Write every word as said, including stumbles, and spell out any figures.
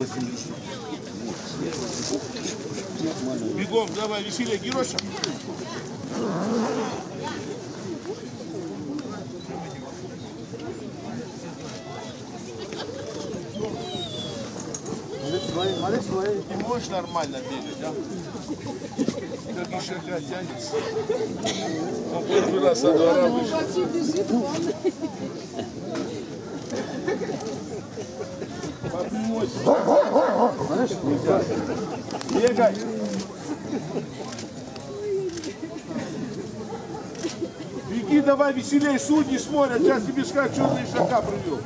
Бегом, давай, веселее, Героша. Не можешь нормально бегать, да? Как еще тянется. Он первый раз со двора вышел. Бегай! Беги давай веселей, судьи смотрят, сейчас тебе скажут, черные шага привел.